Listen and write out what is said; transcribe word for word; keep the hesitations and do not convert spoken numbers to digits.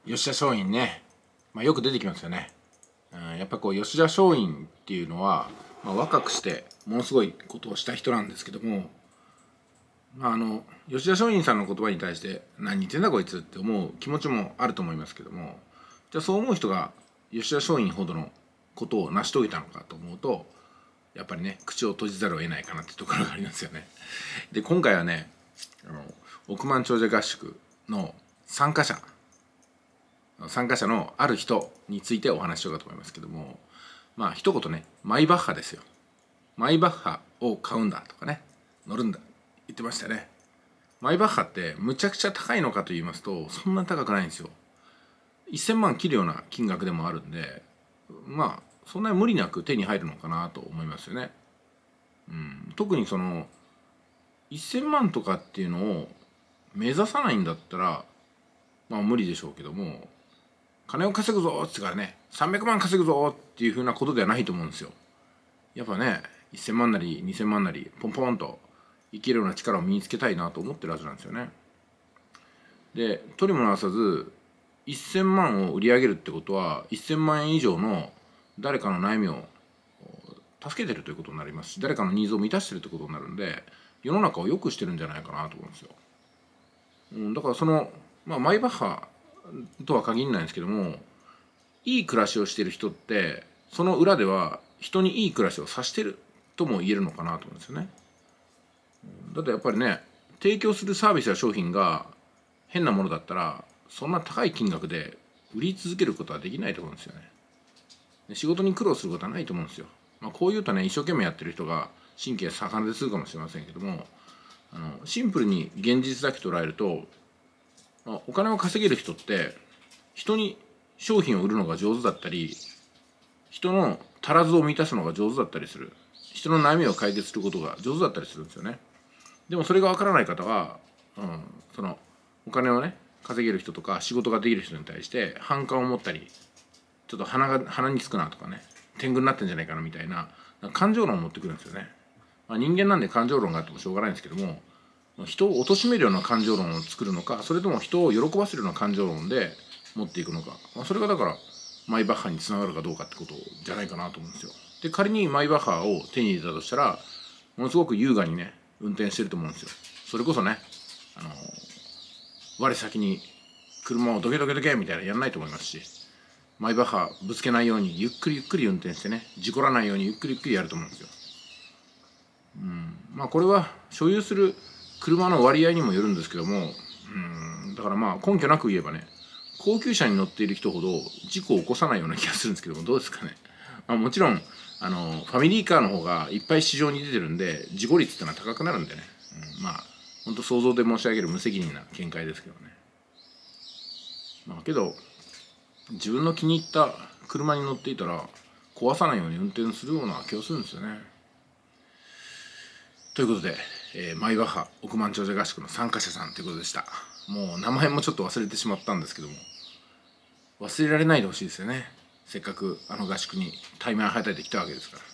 吉田松陰ね、まあ、よく出てきますよね。うん、やっぱこう吉田松陰っていうのは、まあ、若くしてものすごいことをした人なんですけども、まあ、あの吉田松陰さんの言葉に対して何言ってんだこいつって思う気持ちもあると思いますけども、じゃあそう思う人が吉田松陰ほどのことを成し遂げたのかと思うと、やっぱりね口を閉じざるを得ないかなってところがありますよね。で今回はね、あの億万長者合宿の参加者参加者のある人についてお話ししようかと思いますけども、まあ一言ね、マイバッハですよ。マイバッハを買うんだとかね、乗るんだ言ってましたね。マイバッハってむちゃくちゃ高いのかと言いますと、そんな高くないんですよ。せんまん切るような金額でもあるんで、まあそんなに無理なく手に入るのかなと思いますよね。うん、特にそのせんまんとかっていうのを目指さないんだったらまあ無理でしょうけども、金を稼ぐぞっつってからねさんびゃくまん稼ぐぞっていうふうなことではないと思うんですよ。やっぱねせんまんなりにせんまんなりポンポンと生きるような力を身につけたいなと思ってるはずなんですよね。で取りもなわさずせんまんを売り上げるってことはせんまんえん以上の誰かの悩みを助けてるということになりますし、誰かのニーズを満たしてるということになるんで、世の中を良くしてるんじゃないかなと思うんですよ。うん、だからその、まあ、マイバッハとは限らないんですけども、いい暮らしをしている人ってその裏では人にいい暮らしをさしてるとも言えるのかなと思うんですよね。だってやっぱりね、提供するサービスや商品が変なものだったらそんな高い金額で売り続けることはできないと思うんですよね。で仕事に苦労することはないと思うんですよ。まあ、こういうとね、一生懸命やってる人が神経逆なでするかもしれませんけども、あのシンプルに現実だけ捉えると、まあ、お金を稼げる人って人に商品を売るのが上手だったり、人の足らずを満たすのが上手だったりする、人の悩みを解決することが上手だったりするんですよね。でもそれがわからない方は、うん、そのお金をね稼げる人とか仕事ができる人に対して反感を持ったり、ちょっと鼻が鼻につくなとかね、天狗になってんじゃないかなみたいな感情論を持ってくるんですよね。まあ、人間なんで感情論があってもしょうがないんですけども、人を貶めるような感情論を作るのか、それとも人を喜ばせるような感情論で持っていくのか、まあ、それがだからマイバッハにつながるかどうかってことじゃないかなと思うんですよ。で仮にマイバッハを手に入れたとしたら、ものすごく優雅にね運転してると思うんですよ。それこそね、あの我先に車をどけどけどけみたいなやらないと思いますし、マイバッハぶつけないようにゆっくりゆっくり運転してね、事故らないようにゆっくりゆっくりやると思うんですよ。うん、まあこれは所有する車の割合にもよるんですけども、うん、だからまあ根拠なく言えばね、高級車に乗っている人ほど事故を起こさないような気がするんですけども、どうですかね。まあ、もちろんあのファミリーカーの方がいっぱい市場に出てるんで事故率ってのは高くなるんでね、うん、まあ本当想像で申し上げる無責任な見解ですけどね。まあけど自分の気に入った車に乗っていたら壊さないように運転するような気がするんですよね。ということで、えー、マイバッハ億万長者合宿の参加者さんということでした。もう名前もちょっと忘れてしまったんですけども、忘れられないでほしいですよね。せっかくあの合宿に対面を果たいてきたわけですから。